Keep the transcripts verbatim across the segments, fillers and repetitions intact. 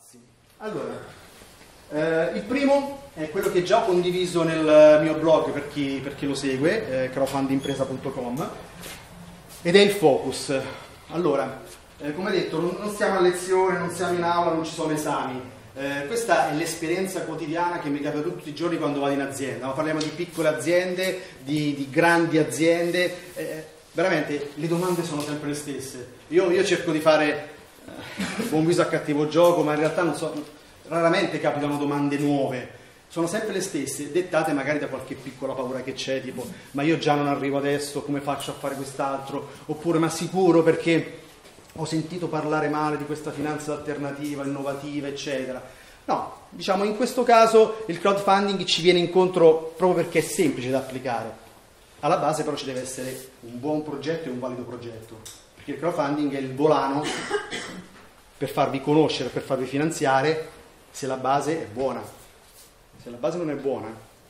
passi. Allora, eh, il primo è quello che già ho condiviso nel mio blog per chi, per chi lo segue, eh, crowdfundingimpresa punto com, ed è il focus. Allora, eh, come detto, non, non siamo a lezione, non siamo in aula, non ci sono esami. Eh, questa è l'esperienza quotidiana che mi capita tutti i giorni quando vado in azienda. Ma parliamo di piccole aziende, di, di grandi aziende. Eh, veramente le domande sono sempre le stesse. Io, io cerco di fare eh, buon viso a cattivo gioco, ma in realtà non so, raramente capitano domande nuove. Sono sempre le stesse, dettate magari da qualche piccola paura che c'è, tipo ma io già non arrivo adesso, come faccio a fare quest'altro? Oppure ma sicuro perché ho sentito parlare male di questa finanza alternativa, innovativa, eccetera. No, diciamo in questo caso il crowdfunding ci viene incontro proprio perché è semplice da applicare. Alla base però ci deve essere un buon progetto e un valido progetto, perché il crowdfunding è il volano per farvi conoscere, per farvi finanziare, se la base è buona. Se la base non è buona,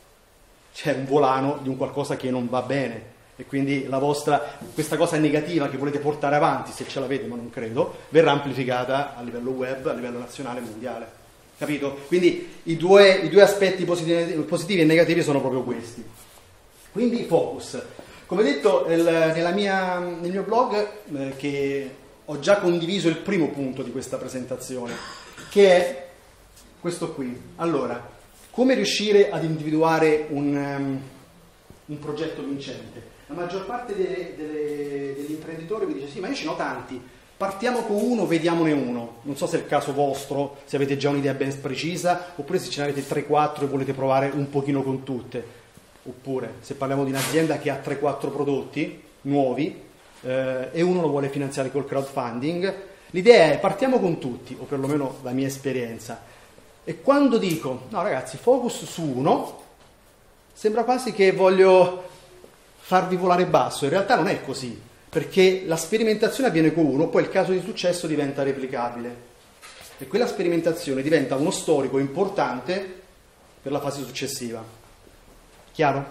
c'è un volano di un qualcosa che non va bene. E quindi la vostra, questa cosa negativa che volete portare avanti, se ce l'avete ma non credo, verrà amplificata a livello web, a livello nazionale e mondiale. Capito? Quindi i due, i due aspetti positivi, positivi e negativi sono proprio questi. Quindi focus. Come detto il, nella mia, nel mio blog, eh, che ho già condiviso il primo punto di questa presentazione, che è questo qui. Allora, come riuscire ad individuare un, um, un progetto vincente? La maggior parte delle, delle, degli imprenditori vi dice sì, ma io ce ne ho tanti, partiamo con uno, vediamone uno. Non so se è il caso vostro, se avete già un'idea ben precisa, oppure se ce ne avete tre quattro e volete provare un pochino con tutte. Oppure se parliamo di un'azienda che ha tre quattro prodotti nuovi eh, e uno lo vuole finanziare col crowdfunding, l'idea è partiamo con tutti, o perlomeno la mia esperienza. E quando dico, no ragazzi, focus su uno, sembra quasi che voglio farvi volare basso. In realtà non è così, perché la sperimentazione avviene con uno, poi il caso di successo diventa replicabile e quella sperimentazione diventa uno storico importante per la fase successiva. Chiaro?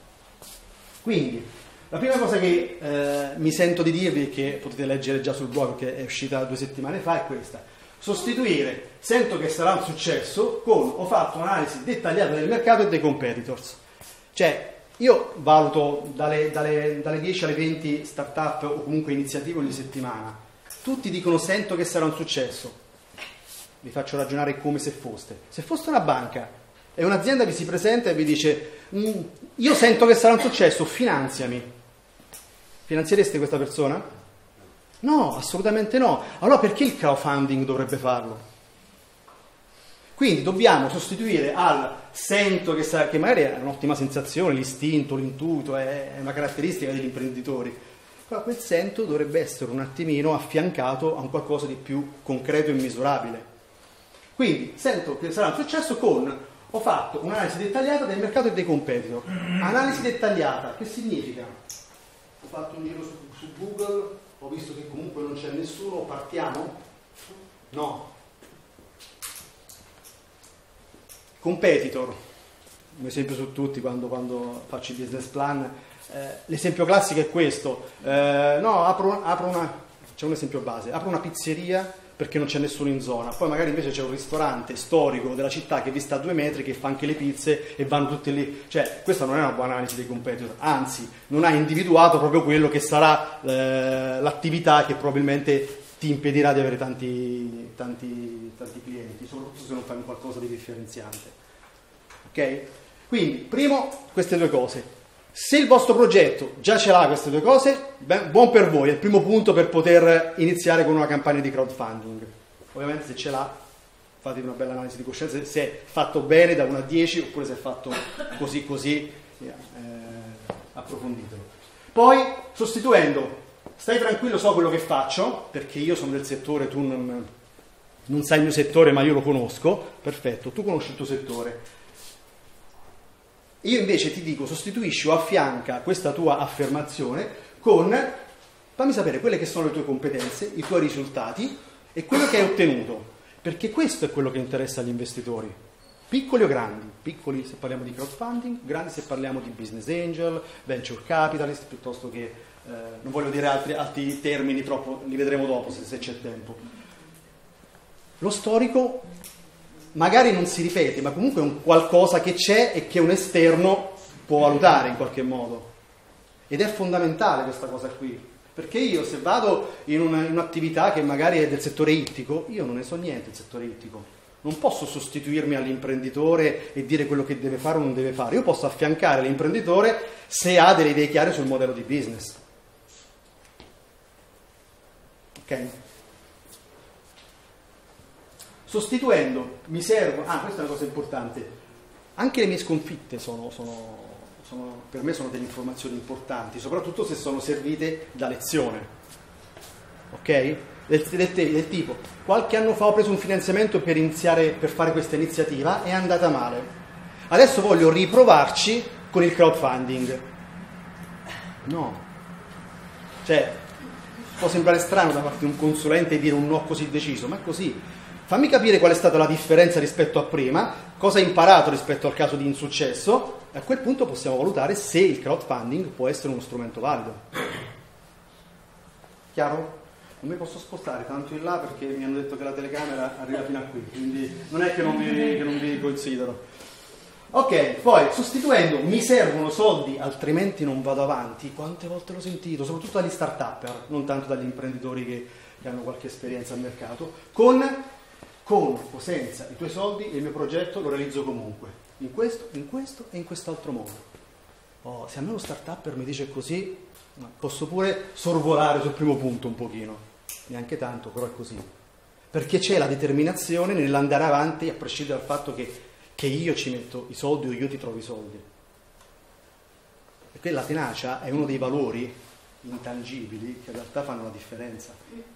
Quindi la prima cosa che eh, mi sento di dirvi, che potete leggere già sul blog che è uscita due settimane fa, è questa: sostituire sento che sarà un successo con ho fatto un'analisi dettagliata del mercato e dei competitors. Cioè io valuto dalle, dalle, dalle dieci alle venti start-up o comunque iniziative ogni settimana. Tutti dicono sento che sarà un successo. Vi faccio ragionare come se foste. Se foste una banca e un'azienda vi si presenta e vi dice mm, io sento che sarà un successo, finanziami. Finanziereste questa persona? No, assolutamente no. Allora perché il crowdfunding dovrebbe farlo? Quindi dobbiamo sostituire al sento che, sa, che magari è un'ottima sensazione, l'istinto, l'intuito, è una caratteristica degli imprenditori. Però quel sento dovrebbe essere un attimino affiancato a un qualcosa di più concreto e misurabile. Quindi sento che sarà un successo con ho fatto un'analisi dettagliata del mercato e dei competitor. Analisi dettagliata, che significa? Ho fatto un giro su, su Google, ho visto che comunque non c'è nessuno, partiamo? No. Competitor, un esempio su tutti quando, quando faccio il business plan, eh, l'esempio classico è questo, eh, no, apro, apro una, c'è un esempio base, apro una pizzeria perché non c'è nessuno in zona, poi magari invece c'è un ristorante storico della città che vi sta a due metri, che fa anche le pizze e vanno tutti lì. Cioè questa non è una buona analisi dei competitor, anzi non hai individuato proprio quello che sarà eh, l'attività che probabilmente ti impedirà di avere tanti, tanti, tanti clienti, soprattutto se non fai qualcosa di differenziante. Ok? Quindi, primo, queste due cose. Se il vostro progetto già ce l'ha queste due cose, ben, buon per voi, è il primo punto per poter iniziare con una campagna di crowdfunding. Ovviamente se ce l'ha, fate una bella analisi di coscienza, se è fatto bene da uno a dieci, oppure se è fatto così così, eh, approfonditelo. Poi, sostituendo, stai tranquillo, so quello che faccio, perché io sono del settore, tu non, non sai il mio settore, ma io lo conosco, perfetto, tu conosci il tuo settore. Io invece ti dico, sostituisci o affianca questa tua affermazione con fammi sapere quelle che sono le tue competenze, i tuoi risultati e quello che hai ottenuto, perché questo è quello che interessa agli investitori, piccoli o grandi, piccoli se parliamo di crowdfunding, grandi se parliamo di business angel, venture capitalist, piuttosto che, eh, non voglio dire altri, altri termini troppo, li vedremo dopo se, se c'è tempo. Lo storico magari non si ripete, ma comunque è un qualcosa che c'è e che un esterno può valutare in qualche modo. Ed è fondamentale questa cosa qui, perché io se vado in, una, in un'attività che magari è del settore ittico, io non ne so niente del settore ittico. Non posso sostituirmi all'imprenditore e dire quello che deve fare o non deve fare. Io posso affiancare l'imprenditore se ha delle idee chiare sul modello di business. Ok? Sostituendo, mi servo... Ah, questa è una cosa importante. Anche le mie sconfitte sono, sono, sono, per me sono delle informazioni importanti, soprattutto se sono servite da lezione. Ok? Del, del, del tipo, qualche anno fa ho preso un finanziamento per iniziare, per fare questa iniziativa, è andata male. Adesso voglio riprovarci con il crowdfunding. No. Cioè, può sembrare strano da parte di un consulente dire un no così deciso, ma è così. Fammi capire qual è stata la differenza rispetto a prima, cosa hai imparato rispetto al caso di insuccesso, e a quel punto possiamo valutare se il crowdfunding può essere uno strumento valido. Chiaro? Non mi posso spostare tanto in là perché mi hanno detto che la telecamera arriva fino a qui, quindi non è che non vi, che non vi considero. Ok, poi sostituendo mi servono soldi altrimenti non vado avanti. Quante volte l'ho sentito, soprattutto dagli start-upper, non tanto dagli imprenditori che, che hanno qualche esperienza al mercato, con, con o senza i tuoi soldi il mio progetto lo realizzo comunque, in questo, in questo e in quest'altro modo. Oh, se a me lo start-upper mi dice così, posso pure sorvolare sul primo punto un pochino. Neanche tanto, però è così. Perché c'è la determinazione nell'andare avanti a prescindere dal fatto che, che io ci metto i soldi o io ti trovo i soldi. Perché la tenacia è uno dei valori intangibili che in realtà fanno la differenza.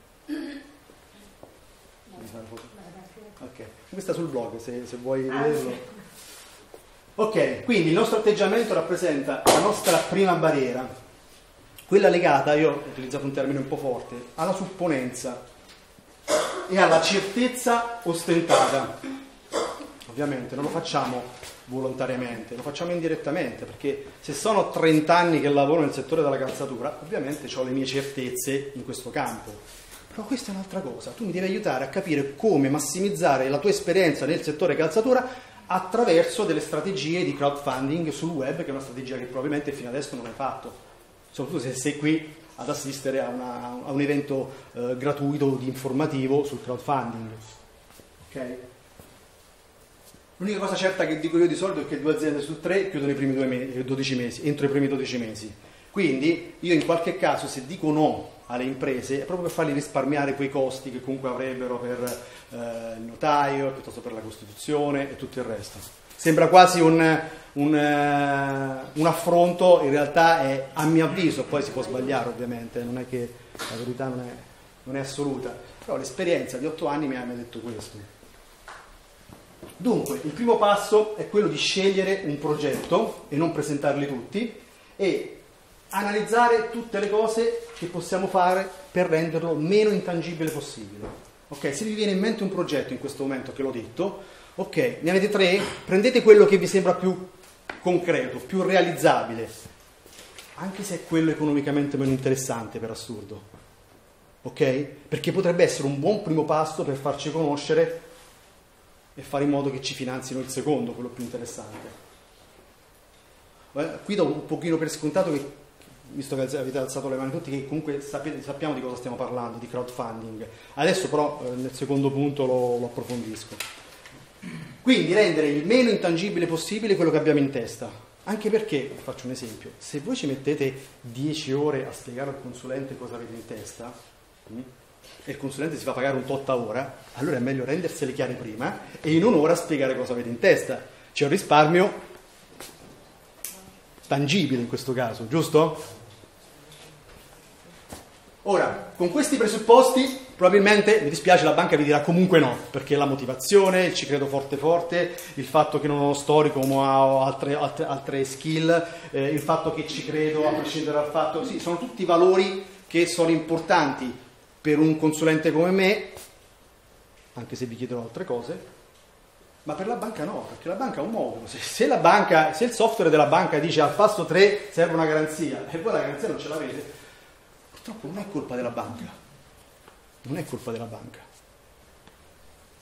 Ok, questa sul blog se, se vuoi vederlo. Ok, quindi il nostro atteggiamento rappresenta la nostra prima barriera. Quella legata, io ho utilizzato un termine un po' forte, alla supponenza e alla certezza ostentata. Ovviamente non lo facciamo volontariamente, lo facciamo indirettamente, perché se sono trenta anni che lavoro nel settore della calzatura, ovviamente ho le mie certezze in questo campo. Però questa è un'altra cosa, tu mi devi aiutare a capire come massimizzare la tua esperienza nel settore calzatura attraverso delle strategie di crowdfunding sul web, che è una strategia che probabilmente fino adesso non hai fatto. Soprattutto se sei qui ad assistere a, una, a un evento eh, gratuito di informativo sul crowdfunding. Okay? L'unica cosa certa che dico io di solito è che due aziende su tre chiudono i primi due mesi, dodici mesi, entro i primi dodici mesi. Quindi io in qualche caso se dico no alle imprese è proprio per fargli risparmiare quei costi che comunque avrebbero per eh, il notaio, piuttosto per la Costituzione e tutto il resto. Sembra quasi un, un, uh, un affronto, in realtà è a mio avviso, poi si può sbagliare ovviamente, non è che la verità non è, non è assoluta, però l'esperienza di otto anni mi ha detto questo. Dunque, il primo passo è quello di scegliere un progetto e non presentarli tutti e analizzare tutte le cose che possiamo fare per renderlo meno intangibile possibile. Ok, se vi viene in mente un progetto in questo momento che l'ho detto, ok, ne avete tre, prendete quello che vi sembra più concreto, più realizzabile, anche se è quello economicamente meno interessante per assurdo, ok? Perché potrebbe essere un buon primo passo per farci conoscere e fare in modo che ci finanzino il secondo, quello più interessante. Beh, qui do un pochino per scontato che, visto che avete alzato le mani tutti, che comunque sapete, sappiamo di cosa stiamo parlando, di crowdfunding. Adesso però eh, nel secondo punto lo, lo approfondisco. Quindi rendere il meno intangibile possibile quello che abbiamo in testa, anche perché, faccio un esempio, se voi ci mettete dieci ore a spiegare al consulente cosa avete in testa mh, e il consulente si fa pagare un tot a ora, allora è meglio rendersele chiare prima e in un'ora spiegare cosa avete in testa. C'è un risparmio tangibile in questo caso, giusto? Ora, con questi presupposti, probabilmente, mi dispiace, la banca vi dirà comunque no, perché la motivazione, il ci credo forte forte, il fatto che non ho storico ma ho altre, altre, altre skill, eh, il fatto che ci credo a prescindere dal fatto, sì, sono tutti valori che sono importanti per un consulente come me, anche se vi chiedono altre cose, ma per la banca no, perché la banca ha un modulo. Se, se, la banca, se il software della banca dice al passo tre serve una garanzia e voi la garanzia non ce l'avete, purtroppo non è colpa della banca, non è colpa della banca.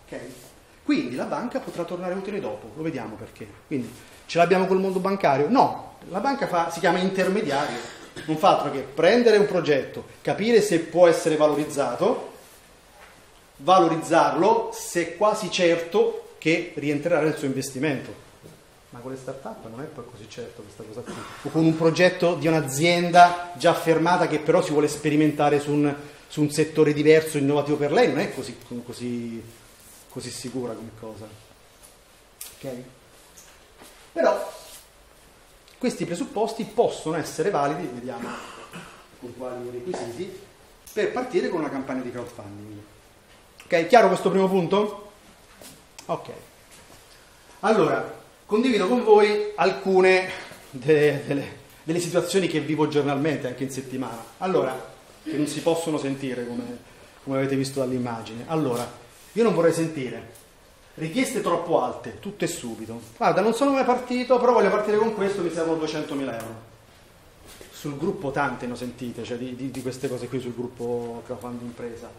Ok? Quindi la banca potrà tornare utile dopo, lo vediamo perché. Quindi ce l'abbiamo col mondo bancario? No, la banca fa, si chiama intermediario, non fa altro che prendere un progetto, capire se può essere valorizzato, valorizzarlo se è quasi certo che rientrerà nel suo investimento. Ma con le start-up non è poi così certo questa cosa qui. O con un progetto di un'azienda già affermata che però si vuole sperimentare su un, su un settore diverso, innovativo per lei, non è così, così, così sicura come cosa. Ok? Però questi presupposti possono essere validi, vediamo con quali requisiti, per partire con una campagna di crowdfunding. Ok? Chiaro questo primo punto? Ok. Allora, condivido con voi alcune delle, delle, delle situazioni che vivo giornalmente, anche in settimana. Allora, che non si possono sentire, come, come avete visto dall'immagine. Allora, io non vorrei sentire richieste troppo alte, tutto e subito. Guarda, non sono mai partito, però voglio partire con questo, mi servono duecentomila euro. Sul gruppo tante ne ho sentite, cioè di, di, di queste cose qui sul gruppo crowdfunding impresa.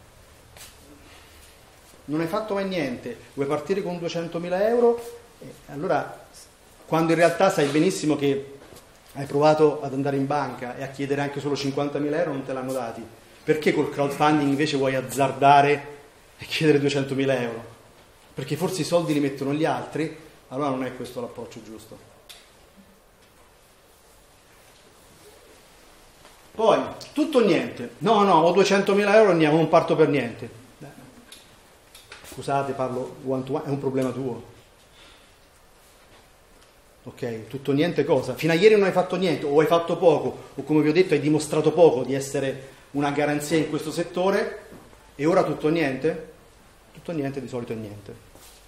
Non hai fatto mai niente, vuoi partire con duecentomila euro? Eh, allora, quando in realtà sai benissimo che hai provato ad andare in banca e a chiedere anche solo cinquantamila euro, non te l'hanno dati, perché col crowdfunding invece vuoi azzardare e chiedere duecentomila euro? Perché forse i soldi li mettono gli altri? Allora non è questo l'approccio giusto. Poi, tutto o niente. No, no, ho duecentomila euro, andiamo, non parto per niente. Beh, scusate, parlo one to one, è un problema tuo. Ok, tutto o niente cosa? Fino a ieri non hai fatto niente, o hai fatto poco, o come vi ho detto hai dimostrato poco di essere una garanzia in questo settore, e ora tutto o niente? Tutto o niente di solito è niente.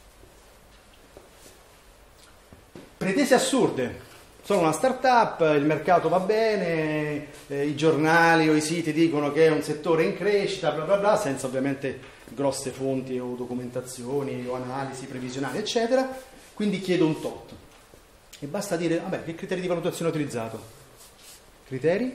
Pretese assurde. Sono una startup, il mercato va bene, eh, i giornali o i siti dicono che è un settore in crescita, bla bla bla, senza ovviamente grosse fonti o documentazioni o analisi previsionali, eccetera. Quindi chiedo un tot. E basta dire, vabbè, che criteri di valutazione ho utilizzato? Criteri?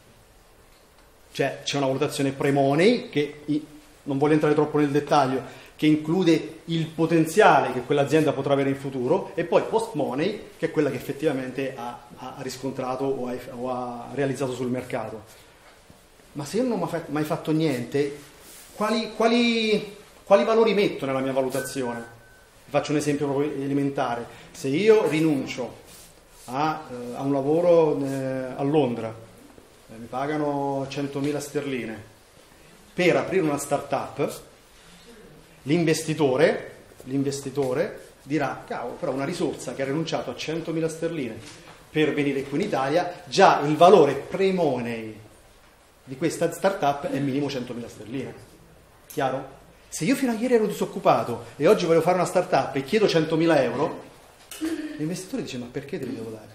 Cioè, c'è una valutazione pre-money, che non voglio entrare troppo nel dettaglio, che include il potenziale che quell'azienda potrà avere in futuro, e poi post-money, che è quella che effettivamente ha, ha riscontrato o ha, o ha realizzato sul mercato. Ma se io non ho mai fatto niente, quali, quali, quali valori metto nella mia valutazione? Faccio un esempio proprio elementare. Se io rinuncio a, eh, a un lavoro eh, a Londra, eh, mi pagano centomila sterline, per aprire una startup, l'investitore, l'investitore dirà, cavolo, però una risorsa che ha rinunciato a centomila sterline per venire qui in Italia, già il valore pre-money di questa startup è minimo centomila sterline. Chiaro? Se io fino a ieri ero disoccupato e oggi voglio fare una startup e chiedo centomila euro, l'investitore dice, ma perché te li devo dare?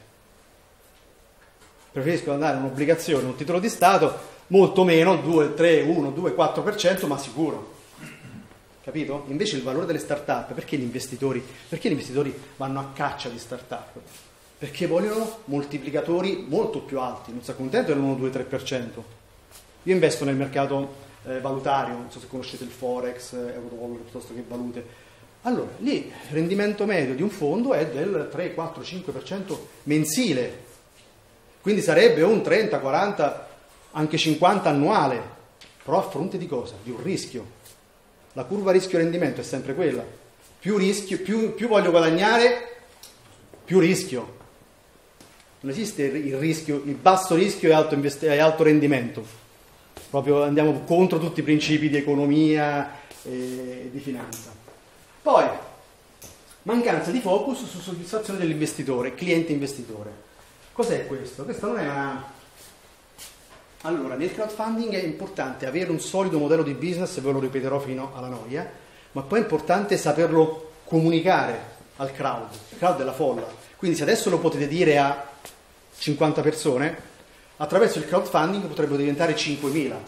Preferisco andare un'obbligazione, un titolo di Stato, molto meno, due, tre, uno, due, quattro per cento, ma sicuro. Capito? Invece il valore delle start-up, perché gli investitori, perché gli investitori vanno a caccia di start-up? Perché vogliono moltiplicatori molto più alti, non si accontenta dell'uno, due, tre per cento. Io investo nel mercato eh, valutario, non so se conoscete il Forex, eh, Eurodollaro piuttosto che valute. Allora, lì il rendimento medio di un fondo è del tre, quattro, cinque per cento mensile. Quindi sarebbe un trenta, quaranta, anche cinquanta annuale. Però a fronte di cosa? Di un rischio. La curva rischio-rendimento è sempre quella. Più rischio, più, più voglio guadagnare, più rischio. Non esiste il rischio, il basso rischio e alto, invest- e alto rendimento. Proprio andiamo contro tutti i principi di economia e di finanza. Poi, mancanza di focus su soddisfazione dell'investitore, cliente investitore. Cos'è questo? Questa non è una... Allora, nel crowdfunding è importante avere un solido modello di business, ve lo ripeterò fino alla noia, ma poi è importante saperlo comunicare al crowd. Il crowd è la folla. Quindi se adesso lo potete dire a cinquanta persone, attraverso il crowdfunding potrebbero diventare cinquemila.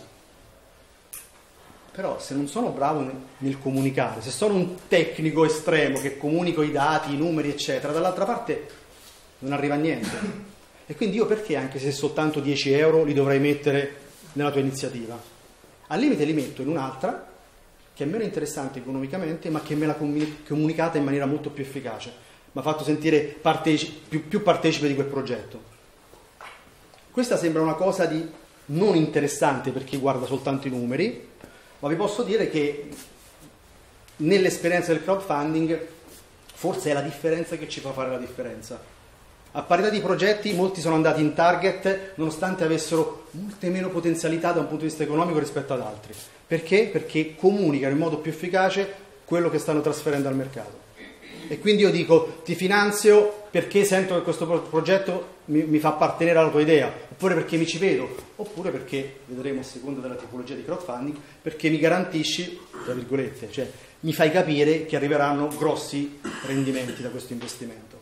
Però se non sono bravo nel comunicare, se sono un tecnico estremo che comunico i dati, i numeri, eccetera, dall'altra parte non arriva a niente. E quindi io perché, anche se soltanto dieci euro, li dovrei mettere nella tua iniziativa? Al limite li metto in un'altra che è meno interessante economicamente, ma che me l'ha comunicata in maniera molto più efficace, mi ha fatto sentire parteci- più, più partecipe di quel progetto. Questa sembra una cosa di non interessante per chi guarda soltanto i numeri, ma vi posso dire che nell'esperienza del crowdfunding forse è la differenza che ci fa fare la differenza. A parità di progetti molti sono andati in target nonostante avessero molte meno potenzialità da un punto di vista economico rispetto ad altri. Perché? Perché comunicano in modo più efficace quello che stanno trasferendo al mercato. E quindi io dico, ti finanzio perché sento che questo progetto mi, mi fa appartenere alla tua idea, oppure perché mi ci vedo, oppure perché, vedremo a seconda della tipologia di crowdfunding, perché mi garantisci, tra virgolette, cioè mi fai capire che arriveranno grossi rendimenti da questo investimento.